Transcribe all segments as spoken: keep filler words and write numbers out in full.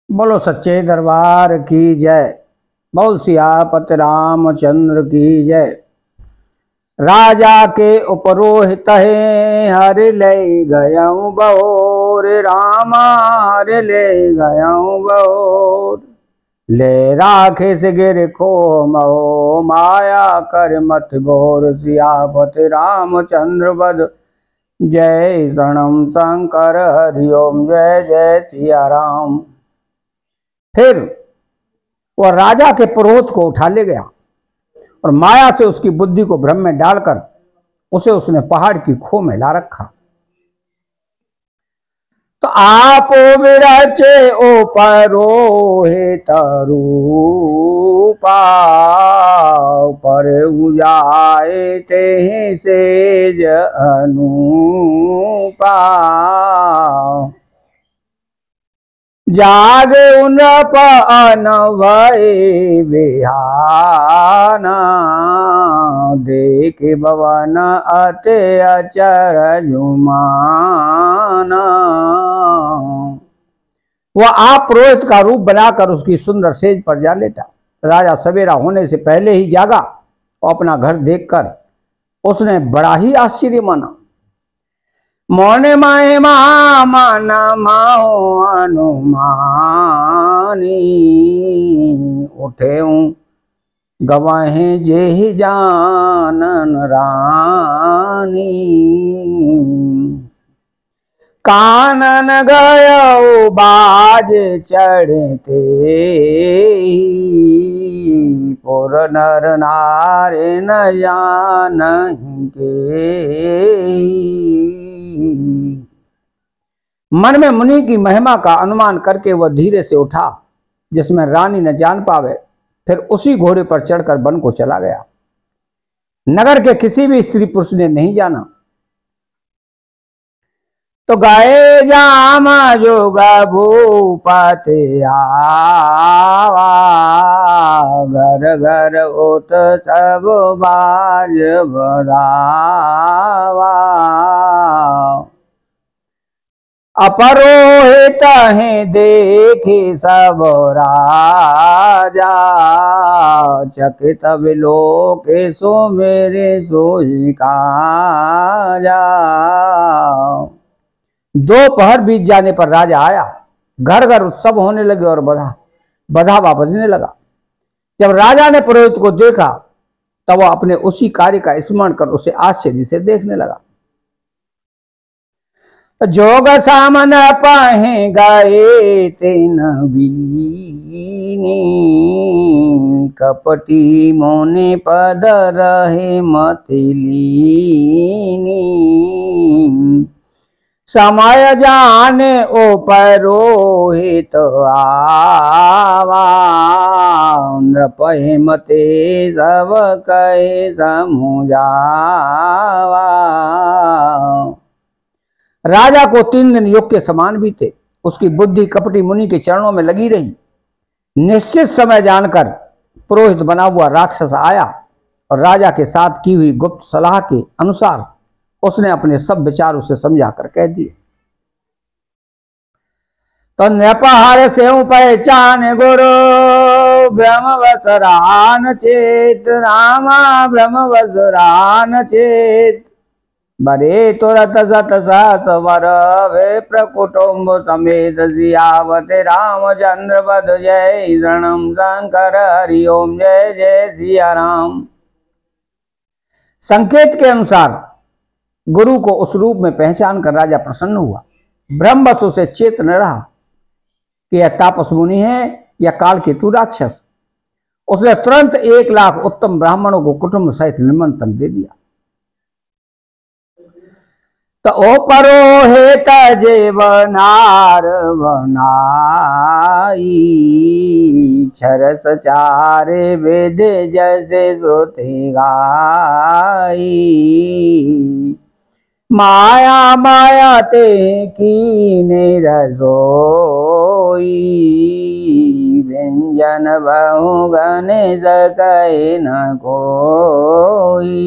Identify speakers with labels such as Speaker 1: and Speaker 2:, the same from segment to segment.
Speaker 1: बोलो सच्चे दरबार की जय। बोल सियापति रामचंद्र की जय। राजा के उपरोहित है हर ले गयऊँ बहोर, रामा हर ले गयऊँ बहोर। ले राखे से गिर को महो, माया कर मत भोर। सियापति रामचंद्र बद जय शरणम शंकर हरिओम, जय जय सिया राम। फिर वह राजा के पुरोहित को उठा ले गया और माया से उसकी बुद्धि को भ्रम में डालकर उसे उसने पहाड़ की खो में ला रखा। तो आप विरचे ओ परोहित रूपा, पर उजाए ते सेज अनूपा। जाग उन पन भय बिहाना, देख भवन अति अचर जुमाना। वह आप पुरोहित का रूप बनाकर उसकी सुंदर सेज पर जा लेटा। राजा सवेरा होने से पहले ही जागा और अपना घर देखकर उसने बड़ा ही आश्चर्य माना। मोने माए माना माओ अनुमानी, उठे गवाहे जे जानन रानी। कानन गयो बाज चढ़ते, पुर नर नारे न जानहि के। मन में मुनि की महिमा का अनुमान करके वह धीरे से उठा जिसमें रानी न जान पावे। फिर उसी घोड़े पर चढ़कर वन को चला गया। नगर के किसी भी स्त्री पुरुष ने नहीं जाना। तो गाए जाम जोगा भूपते आवा, घर घर उत सब बाज बधावा। अपरोहित हैं देखे सब राजा, चकित विलोके सो मेरे सोई काजा। दोपहर बीत जाने पर राजा आया। घर घर उत्सव होने लगे और बधा बधावा बजने लगा। जब राजा ने पुरोहित को देखा तब वह अपने उसी कार्य का स्मरण कर उसे आश्चर्य से देखने लगा। जोग सामन पाहे गाए तेन बीनी, कपटी मोने पद रहे मतिलीनी। समय जाने ओ परोहित आवा, नृपहि मते सब कहे समुझावा। राजा को तीन दिन योग के समान भी थे। उसकी बुद्धि कपटी मुनि के चरणों में लगी रही। निश्चित समय जानकर पुरोहित बना हुआ राक्षस आया और राजा के साथ की हुई गुप्त सलाह के अनुसार उसने अपने सब विचार उसे समझाकर कह दिए। तो नृपहार से पहचान गुरु, ब्रह्मवसरान चेत रामा, ब्रह्मवसरान चेत। बरे तुरत सत सहस वर वे प्रकुटुंब समेत, सियावते रामचंद्र बद जय शरणम शंकर हरिओम, जय जय सिया राम। संकेत के अनुसार गुरु को उस रूप में पहचान कर राजा प्रसन्न हुआ। ब्रह्मवश उसे चेत न रहा कि यह तापस मुनि है या कालकेतु राक्षस। उसने तुरंत एक लाख उत्तम ब्राह्मणों को कुटुंब सहित निमंत्रण दे दिया। तो ओ परोहित जेवनार बनाई, छरस चारे वेद जैसे श्रुति गाई। माया माया ते कीने रसोई, व्यंजन बहु गने सके न कोई।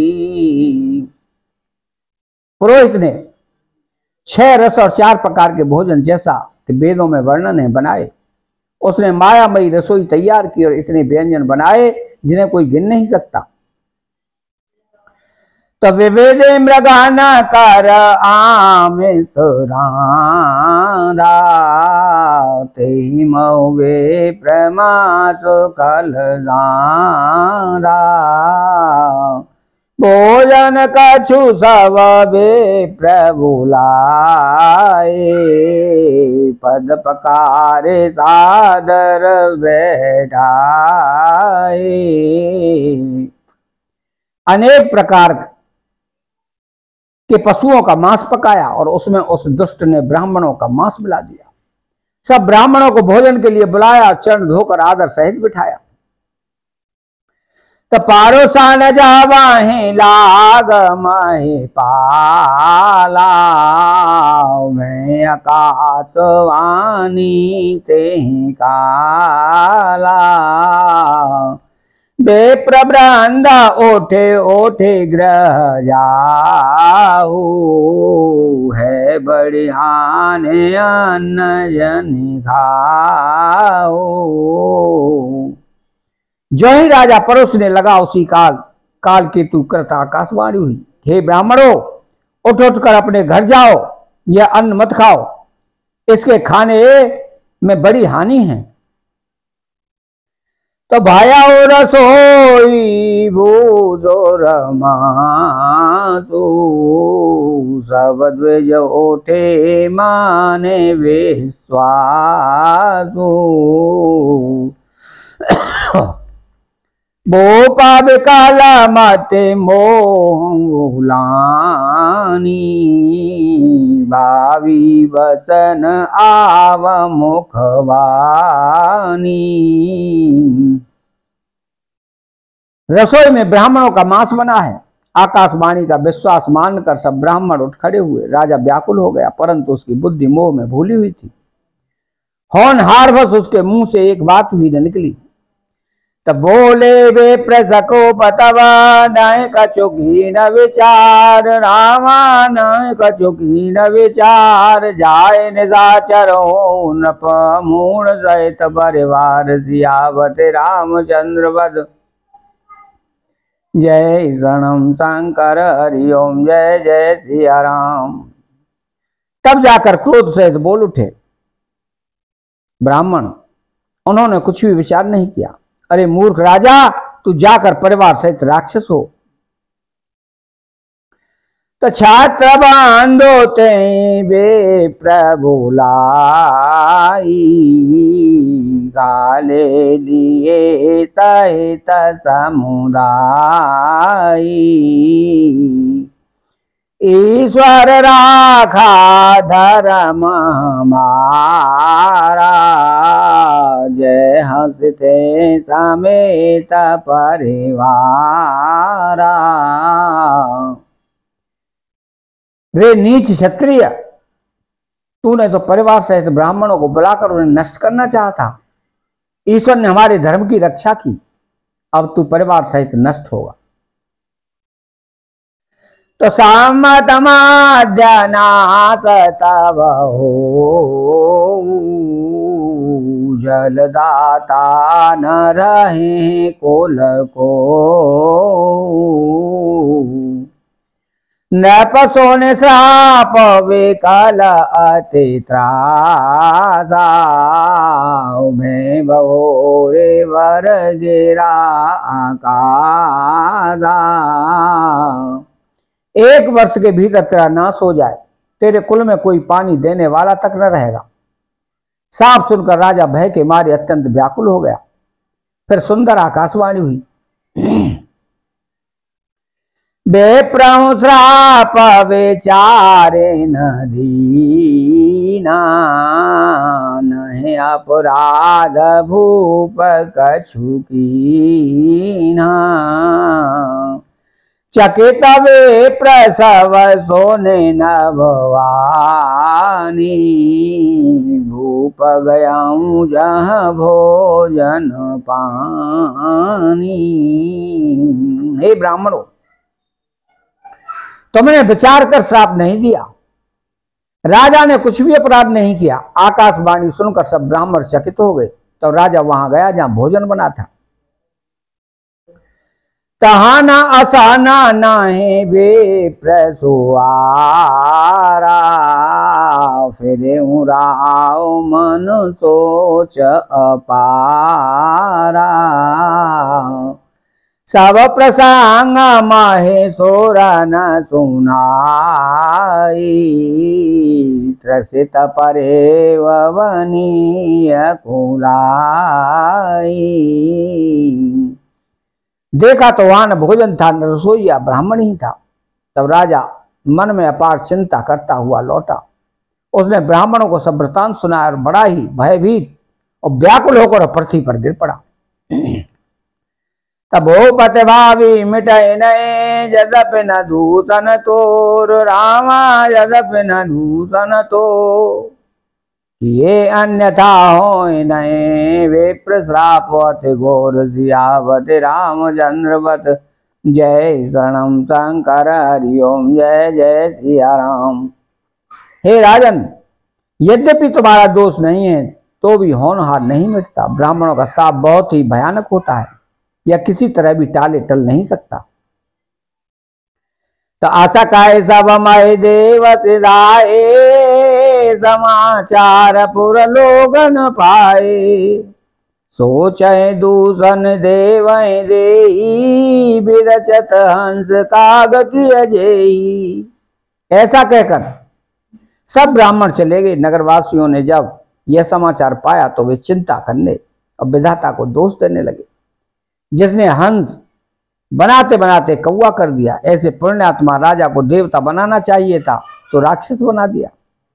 Speaker 1: पुरोहित ने छह रस और चार प्रकार के भोजन जैसा कि वेदों में वर्णन है बनाए उसने मायामयी रसोई तैयार की और इतने व्यंजन बनाए जिन्हें कोई गिन नहीं सकता। तो विविधे मृगान कर आमिष राधा, तेहि मौवे प्रमास कल दादा। भोजन कछु सब बे प्रभु लाए, पद पकारे सादर बैठाए। अनेक प्रकार के पशुओं का मांस पकाया और उसमें उस दुष्ट ने ब्राह्मणों का मांस मिला दिया। सब ब्राह्मणों को भोजन के लिए बुलाया, चरण धोकर आदर सहित बिठाया। तो पारोसा न जावाहे लाग माहे पाला, मैं आकाशवाणी तेहि काला। बेप्रबंध ओठे ओठे ग्रह जाऊ, है बड़ी हानि अन्न जनि खाऊ। जो ही राजा परोसने लगा उसी काल काल केतु कृत आकाशवाणी हुई, हे ब्राह्मणों, उठ उठ कर अपने घर जाओ, यह अन्न मत खाओ, इसके खाने में बड़ी हानि है। तो भाया रसोई भूजो रमासु, सब द्विज ओठे माने विश्वासु। भोपा बिकाला माते मोहुलानी, भावी वसन आव मुखवानी। रसोई में ब्राह्मणों का मांस बना है। आकाशवाणी का विश्वास मानकर सब ब्राह्मण उठ खड़े हुए। राजा व्याकुल हो गया, परंतु उसकी बुद्धि मोह में भूली हुई थी। होनहार बस उसके मुंह से एक बात भी न निकली। तब बोले वे प्रसको बतवा, नय कछुकी न विचार रामा, नय कछुकी न विचार। जाय निशाचरो नप मूढ़ सहित परिवार, सियावत रामचंद्र वध। जय शरणम शंकर हरि ओम, जय जय सिया राम। तब जाकर क्रोध सहित बोल उठे ब्राह्मण। उन्होंने कुछ भी विचार नहीं किया। अरे मूर्ख राजा, तू जाकर परिवार सहित राक्षस हो। तो छात्र बांधो ते बे प्रभु लाई, गाले लिए सहित समुदाय। ईश्वर राखा धर्म हमारा, जय हंसते समेत परिवारा। वे नीच क्षत्रिय, तूने तो परिवार सहित ब्राह्मणों को बुलाकर उन्हें नष्ट करना चाहा था। ईश्वर ने हमारे धर्म की रक्षा की, अब तू परिवार सहित नष्ट होगा। तो सामतमाद्यनाश तव हो, जलदाता न रहे कुल को। नृपसो ने श्राप विकल अति त्रासा, में बहोरे वर गिरा आकाशा। एक वर्ष के भीतर तेरा नाश हो जाए, तेरे कुल में कोई पानी देने वाला तक न रहेगा। साफ सुनकर राजा भय के मारे अत्यंत व्याकुल हो गया। फिर सुंदर आकाशवाणी हुई, बेप्रभु श्राप विचारे न दीना, नहीं अपराध भूप कछु कीना। चकित वे प्रसव सोने न भवानी, भूप गयाऊं जहाँ भोजन पानी। हे ब्राह्मणों, तुमने विचार कर श्राप नहीं दिया। राजा ने कुछ भी अपराध नहीं किया। आकाशवाणी सुनकर सब ब्राह्मण चकित हो गए। तो राजा वहां गया जहां भोजन बना था। तहाना असाना नाहे वे प्रसुआरा, फिर राव मन सोच अपारा। सब प्रसंग महेश्वर न सुनाई, त्रसित परे वनीय कुलाई। देखा तो वहां भोजन था, न रसोईया ब्राह्मण ही था। तब राजा मन में अपार चिंता करता हुआ लौटा। उसने ब्राह्मणों को सब वृतांत सुनाया और बड़ा ही भयभीत और व्याकुल होकर पृथ्वी पर गिर पड़ा। तब भूपति भावी मिटाए नए, यद्यपि न दूषण तोर रामा, यद्यपि न दूषण तो। ये अन्यथा हो नए विप्र श्रापवत घोर सियावत रामचंद्रवत। जय शरणम शंकर हरि ओम, जय जय सिया राम। हे राजन, यद्यपि तुम्हारा दोष नहीं है तो भी होनहार नहीं मिटता। ब्राह्मणों का श्राप बहुत ही भयानक होता है, या किसी तरह भी टाले टल नहीं सकता। तो आशा काय सब मय देव सिधाए, समाचार पुर लोगन पाए। सोचे दूषण देव देई, विरचत हंस काग की अजेई। ऐसा कहकर सब ब्राह्मण चले गए। नगरवासियों ने जब यह समाचार पाया तो वे चिंता करने और विधाता को दोष देने लगे। जिसने हंस बनाते बनाते कौवा कर दिया, ऐसे पुण्यात्मा राजा को देवता बनाना चाहिए था, सो राक्षस बना दिया।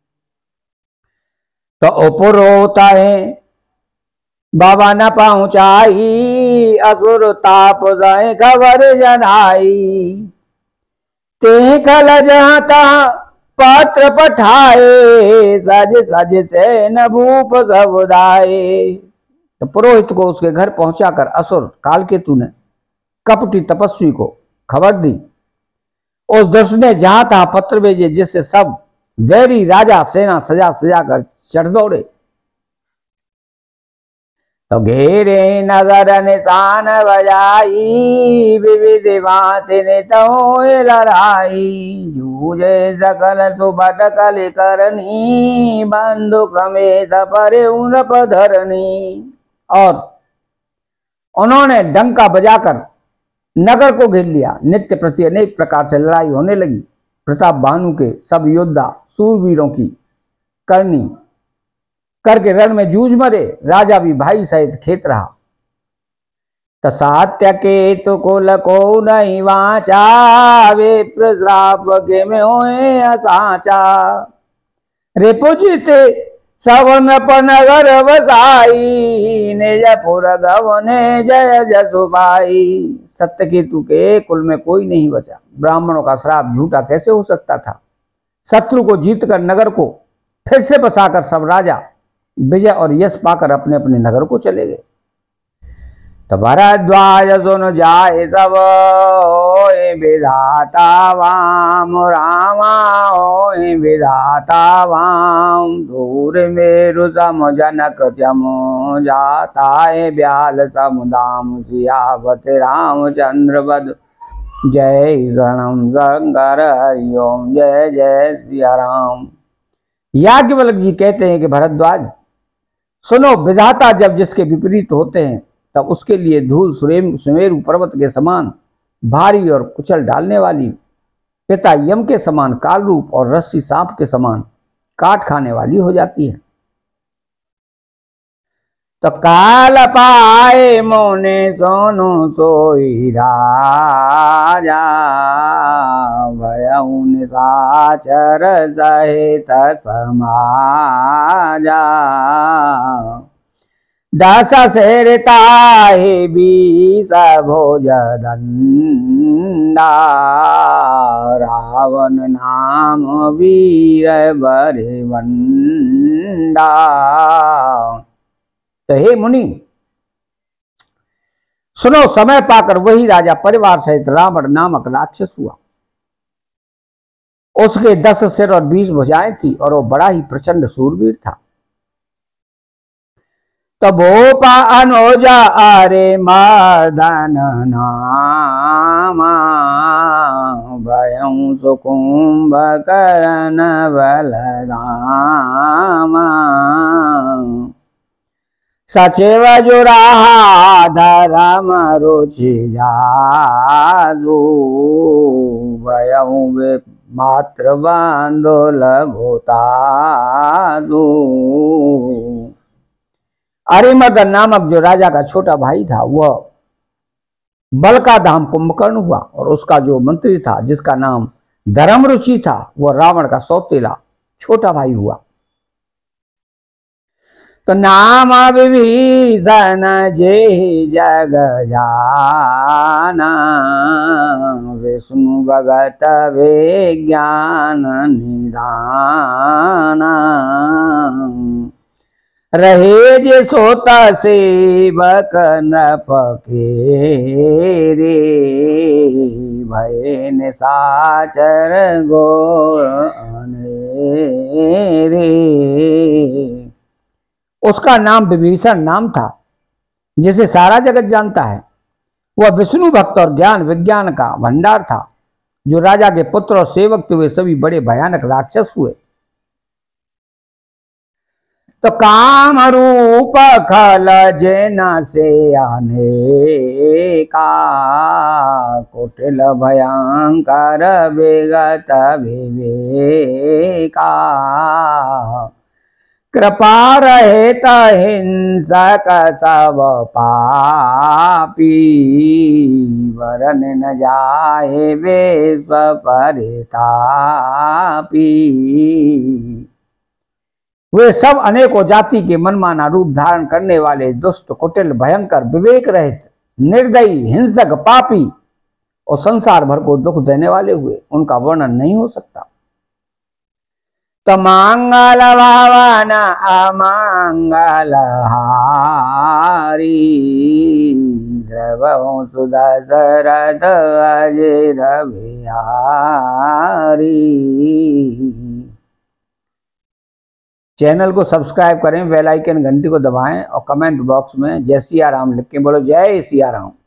Speaker 1: तो ऊपर होता है बाबा न पहुंचाई, असुर ताप जाए खबर जनाई। ते कल जहां तहां पत्र पठाए, सज सज से न भूप सबुदाए। तो पुरोहित को उसके घर पहुंचाकर असुर कालकेतु ने कपटी तपस्वी को खबर दी। उस दुष्ट ने जहां तहां पत्र भेजे, जिससे सब वैरी राजा सेना सजा सजा कर चढ़ दौड़े। तो घेरे नगर निशान बजाई, विविध भांति ने तो लड़ाई। जूझे सकल सुबट कल करनी, बंदूक समेत परे उनप धरनी। और उन्होंने डंका बजाकर नगर को घेर लिया। नित्य प्रति अनेक प्रकार से लड़ाई होने लगी। प्रताप भानु के सब योद्धा सूरवीरों की करनी करके रण में जूझ मरे। राजा भी भाई सहित खेत रहा। तसात्य के तो कुल को नहीं वाचा, वे प्रश्राप के में होए असाचा। रिपुजित सवन नगर वसाई, निजपुर गवने जय जसुबाई। सत्यकेतु के कुल में कोई नहीं बचा। ब्राह्मणों का श्राप झूठा कैसे हो सकता था। शत्रु को जीतकर नगर को फिर से बसाकर सब राजा विजय और यश पाकर अपने अपने नगर को चले गए। तो भरद्वाज सुन जाए सब, होए विधाता वाम रामा, होए विधाता वाम। दूर मेरु सम जनक जमो, जाता है ब्याल समुदाम। सियावत रामचंद्र बद, जय शरणम शंकर हरि ओम, जय जय सिया राम। याज्ञवल्क्य जी कहते हैं कि भरद्वाज सुनो, विधाता जब जिसके विपरीत होते हैं तब उसके लिए धूल सुमेरु पर्वत के समान भारी और कुचल डालने वाली, पिता यम के समान काल रूप और रस्सी सांप के समान काट खाने वाली हो जाती है। तो काल पाए मोने सोनो सोई राजा, भयउ निशाचर सहित समाजा। दस शेरता है बीस भोज दंडा, रावण नाम वीर बरे वंडा। तो हे मुनि सुनो, समय पाकर वही राजा परिवार सहित रावण नामक राक्षस हुआ। उसके दस सिर और बीस भुजाएं थी और वो बड़ा ही प्रचंड सूरवीर था। तबोपा अनुजा अरे मर्दन नामा भयं सुकुंभ करण बलदामा सचेव जुराहा धर्म रुचि जाजू भयं वे मात्र बांधो लघुताजू। अरिमर्दन नामक जो राजा का छोटा भाई था वह बल का धाम कुंभकर्ण हुआ, और उसका जो मंत्री था जिसका नाम धर्मरुचि था वह रावण का सौतेला छोटा भाई हुआ। तो नाम विभीषण जे जग जाना विष्णु भगत विज्ञान निदाना रहे जे सोता सेवक नृप के रे भय निशाचर घोर रे। उसका नाम विभीषण नाम था जिसे सारा जगत जानता है। वह विष्णु भक्त और ज्ञान विज्ञान का भंडार था। जो राजा के पुत्र और सेवक थे वे सभी बड़े भयानक राक्षस हुए। तो काम रूप खल जेना से आने का कुटिल भयंकर विगत विवेका कृपा रहित हिंसक सब पापी वरन न जाए विश्व परितापी। वे सब अनेकों जाति के मनमाना रूप धारण करने वाले दुष्ट कुटिल भयंकर विवेक रहित निर्दयी हिंसक पापी और संसार भर को दुख देने वाले हुए। उनका वर्णन नहीं हो सकता। तो मंगल भावन अमंगल हारी द्रवहु सुदशरथ अजर बिहारी। चैनल को सब्सक्राइब करें, बेल आइकन घंटी को दबाएं और कमेंट बॉक्स में जय सिया राम लिख के बोलो जय सिया राम।